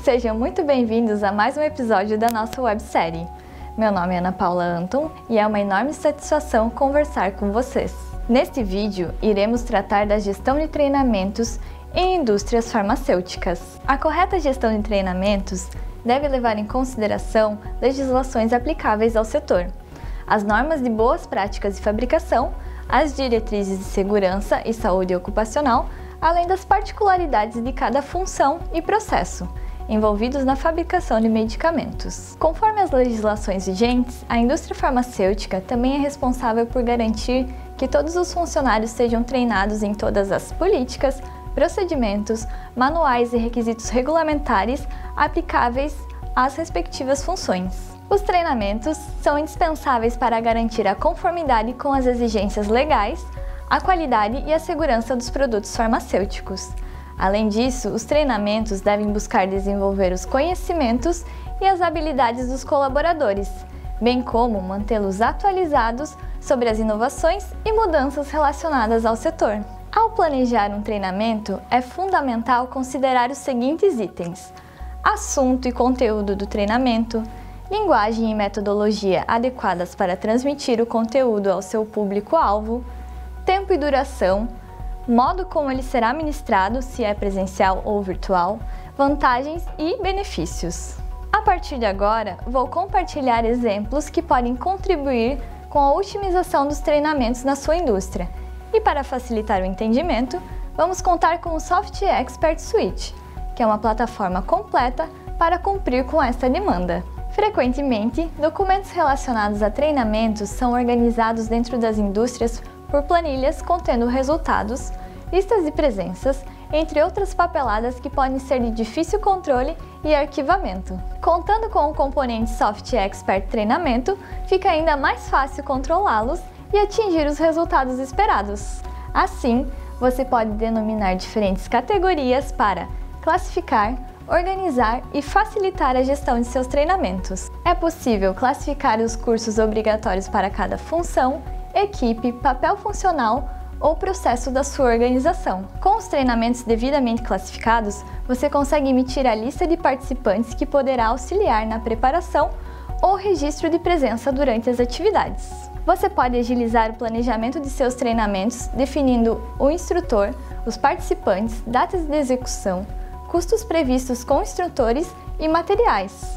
Sejam muito bem-vindos a mais um episódio da nossa websérie. Meu nome é Ana Paula Anton e é uma enorme satisfação conversar com vocês. Neste vídeo, iremos tratar da gestão de treinamentos em indústrias farmacêuticas. A correta gestão de treinamentos deve levar em consideração legislações aplicáveis ao setor, as normas de boas práticas de fabricação, as diretrizes de segurança e saúde ocupacional, além das particularidades de cada função e processo envolvidos na fabricação de medicamentos. Conforme as legislações vigentes, a indústria farmacêutica também é responsável por garantir que todos os funcionários sejam treinados em todas as políticas, procedimentos, manuais e requisitos regulamentares aplicáveis às respectivas funções. Os treinamentos são indispensáveis para garantir a conformidade com as exigências legais, a qualidade e a segurança dos produtos farmacêuticos. Além disso, os treinamentos devem buscar desenvolver os conhecimentos e as habilidades dos colaboradores, bem como mantê-los atualizados sobre as inovações e mudanças relacionadas ao setor. Ao planejar um treinamento, é fundamental considerar os seguintes itens: assunto e conteúdo do treinamento, linguagem e metodologia adequadas para transmitir o conteúdo ao seu público-alvo, tempo e duração, modo como ele será ministrado, se é presencial ou virtual, vantagens e benefícios. A partir de agora, vou compartilhar exemplos que podem contribuir com a otimização dos treinamentos na sua indústria. E para facilitar o entendimento, vamos contar com o Soft Expert Suite, que é uma plataforma completa para cumprir com esta demanda. Frequentemente, documentos relacionados a treinamentos são organizados dentro das indústrias por planilhas contendo resultados, listas de presenças, entre outras papeladas que podem ser de difícil controle e arquivamento. Contando com o componente Soft Expert Treinamento, fica ainda mais fácil controlá-los e atingir os resultados esperados. Assim, você pode denominar diferentes categorias para classificar, organizar e facilitar a gestão de seus treinamentos. É possível classificar os cursos obrigatórios para cada função, equipe, papel funcional ou processo da sua organização. Com os treinamentos devidamente classificados, você consegue emitir a lista de participantes que poderá auxiliar na preparação ou registro de presença durante as atividades. Você pode agilizar o planejamento de seus treinamentos definindo o instrutor, os participantes, datas de execução, custos previstos com instrutores e materiais.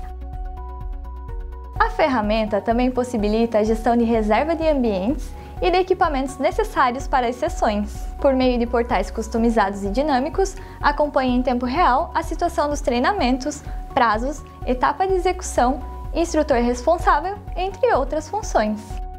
A ferramenta também possibilita a gestão de reserva de ambientes e de equipamentos necessários para as sessões. Por meio de portais customizados e dinâmicos, acompanhe em tempo real a situação dos treinamentos, prazos, etapa de execução, instrutor responsável, entre outras funções.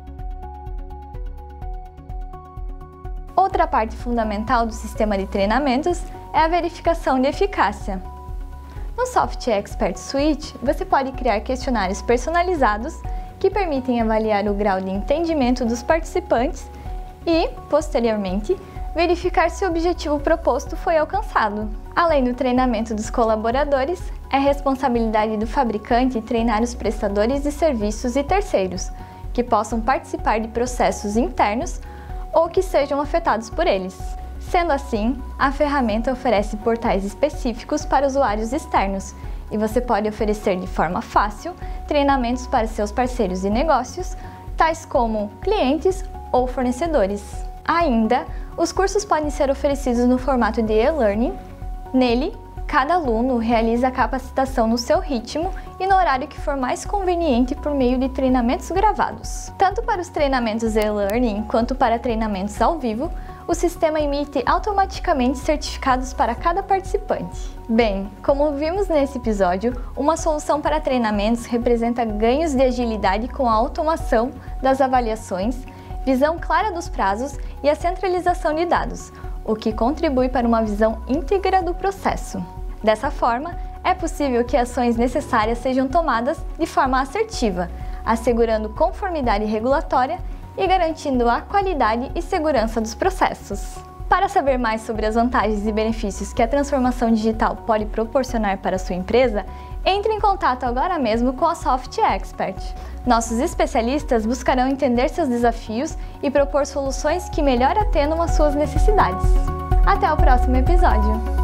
Outra parte fundamental do sistema de treinamentos é a verificação de eficácia. No Soft Expert Suite, você pode criar questionários personalizados que permitem avaliar o grau de entendimento dos participantes e, posteriormente, verificar se o objetivo proposto foi alcançado. Além do treinamento dos colaboradores, é responsabilidade do fabricante treinar os prestadores de serviços e terceiros, que possam participar de processos internos ou que sejam afetados por eles. Sendo assim, a ferramenta oferece portais específicos para usuários externos e você pode oferecer de forma fácil treinamentos para seus parceiros de negócios, tais como clientes ou fornecedores. Ainda, os cursos podem ser oferecidos no formato de e-learning. Nele, cada aluno realiza a capacitação no seu ritmo e no horário que for mais conveniente por meio de treinamentos gravados. Tanto para os treinamentos e-learning quanto para treinamentos ao vivo, o sistema emite automaticamente certificados para cada participante. Bem, como vimos nesse episódio, uma solução para treinamentos representa ganhos de agilidade com a automação das avaliações, visão clara dos prazos e a centralização de dados, o que contribui para uma visão íntegra do processo. Dessa forma, é possível que ações necessárias sejam tomadas de forma assertiva, assegurando conformidade regulatória e garantindo a qualidade e segurança dos processos. Para saber mais sobre as vantagens e benefícios que a transformação digital pode proporcionar para a sua empresa, entre em contato agora mesmo com a Soft Expert. Nossos especialistas buscarão entender seus desafios e propor soluções que melhor atendam às suas necessidades. Até o próximo episódio!